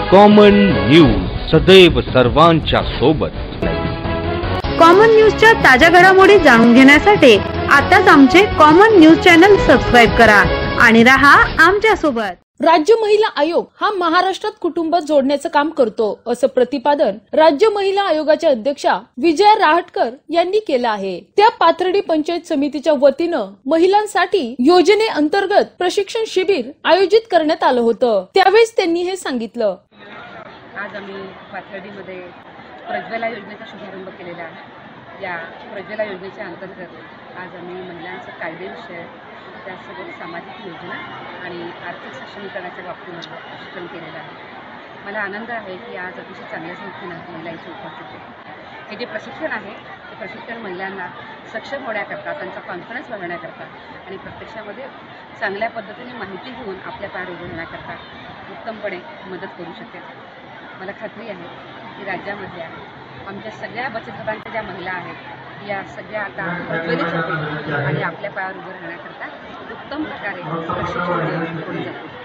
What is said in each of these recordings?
Common news सदैव सर्वांच्या सोबत। कॉमन न्यूजच्या ताज्या घडामोडी जाणून घेण्यासाठी आताच आमचे कॉमन न्यूज चॅनल सबस्क्राइब करा आणि रहा आमच्या सोबत। राज्य महिला आयोग हा महाराष्ट्रात कुटुंब जोडण्याचं काम करतो, असं प्रतिपादन राज्य महिला आयोगाच्या अध्यक्षा विजया राहटकर यांनी केलं आहे। त्या पाथर्डी पंचायत समितीच्या वतीनं महिलांसाठी योजनेअंतर्गत प्रशिक्षण शिबिर आयोजित करण्यात आलं होतं। त्यावेळेस त्यांनी हे सांगितलं। आज आम्ही पाथर्डीमध्ये प्रज्वला योजनेचा शुभारंभ केलेला आहे। या प्रज्वला योजनेच्या अंतर्गत आज आम्ही महिलांचं कायदेविषय त्यासोबत सामाजिक योजना आणि आर्थिक सक्षमीकरणाच्या बाबतीमध्ये प्रशिक्षण केलेलं आहे। मला आनंद आहे की आज अतिशय चांगल्या संख्येनं महिलांची उपस्थिती आहे। हे जे प्रशिक्षण आहे ते प्रशिक्षण महिलांना सक्षम होण्याकरता, त्यांचा कॉन्फिडन्स वाढवण्याकरता आणि प्रत्यक्षामध्ये चांगल्या पद्धतीने माहिती घेऊन आपल्या पायावर उभं राहण्याकरता उत्तमपणे मदत करू शकेल। मला खात्री आहे की राज्यामधल्या आमच्या सगळ्या बचत गटांच्या ज्या महिला आहेत या सगळ्या आता प्रज्वलित होतील आणि आपल्या पायावर उभं राहण्याकरता उत्तम प्रकारे प्रशिक्षण पुढे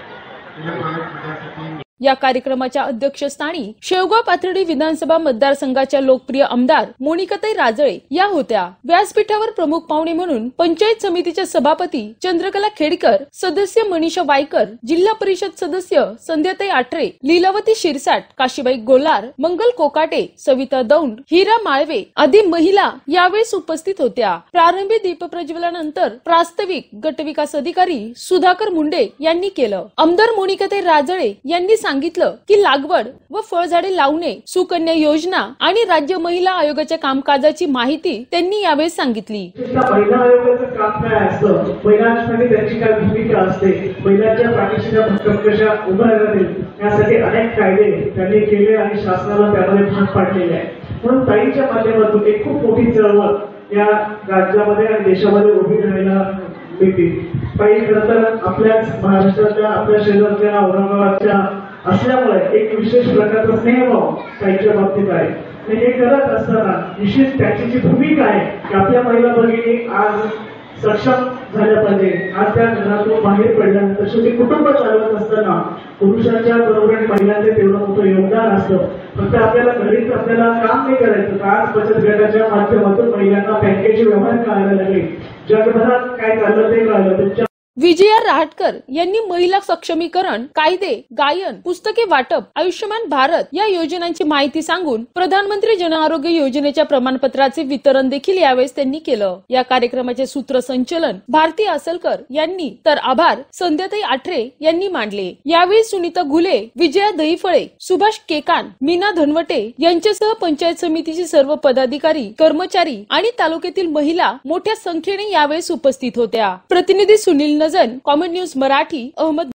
जातील। या कार्यक्रमाच्या अध्यक्षस्थानी शेवगाव पाथर्डी विधानसभा मतदारसंघाच्या लोकप्रिय आमदार मोनिकाताई राजळे या होत्या। व्यासपीठावर प्रमुख पाहुणे म्हणून पंचायत समितीच्या सभापती चंद्रकला खेडकर, सदस्य मनीषा वायकर, जिल्हा परिषद सदस्य संध्याताई आठरे, लीलावती शिरसाट, काशीबाई गोलार, मंगल कोकाटे, सविता दौंड, हिरा माळवे आदी महिला यावेळेस उपस्थित होत्या। प्रारंभी दीपप्रज्वलनानंतर प्रास्ताविक गटविकास अधिकारी सुधाकर मुंडे यांनी केलं। आमदार मोनिकाताई राजळे यांनी सांगितलं की लागवड व फळझाडे लावणे, सुकन्या योजना आणि राज्य महिला आयोगाच्या कामकाजाची माहिती त्यांनी यावेळी सांगितली। महिला आयोगाचं काम काय असतं, महिलांसाठी त्यांची काय भूमिका असते, महिलांच्या पाठीशी भक्कम कशा उभं राहतील यासाठी अनेक कायदे त्यांनी केले आणि शासनाला त्यामध्ये भाग पाडलेले आहे। म्हणून ताईच्या माध्यमातून एक खूप मोठी चळवळ या राज्यामध्ये आणि देशामध्ये उभी राहायला मिळते। ताई खरं तर आपल्याच महाराष्ट्राच्या, आपल्या शेजारच्या औरंगाबादच्या असल्यामुळे एक विशेष प्रकारचा स्नेहभाव ताईच्या बाबतीत आहे। हे करत असताना निश्चित त्याची जी भूमिका आहे की आपल्या महिला भगिनी आज सक्षम झाल्या पाहिजे। आज त्या घरातून बाहेर पडल्यानंतर शेवटी कुटुंब चालवत असताना पुरुषांच्या बरोबर महिलांचे तेवढं मोठं योगदान असतं। फक्त आपल्याला घरीच आपल्याला काम नाही करायचं तर आज बचत गटाच्या माध्यमातून महिलांना बँकेचे व्यवहार कळायला लागले, जगभरात काय चाललं ते कळलं। विजया राहटकर यांनी महिला सक्षमीकरण, कायदे, गायन, पुस्तके वाटप, आयुष्यमान भारत या योजनांची माहिती सांगून प्रधानमंत्री जन आरोग्य योजनेच्या प्रमाणपत्राचे वितरण देखील यावेळेस त्यांनी केलं। या कार्यक्रमाचे सूत्रसंचलन भारती असलकर यांनी तर आभार संध्याताई आठरे यांनी मांडले। यावेळी सुनीता घुले, विजया दहीफळे, सुभाष केकान, मीना धनवटे यांच्यासह पंचायत समितीचे सर्व पदाधिकारी, कर्मचारी आणि तालुक्यातील महिला मोठ्या संख्येने यावेळेस उपस्थित होत्या। प्रतिनिधी सुनील नजन, कॉमन न्यूज मराठी, अहमद।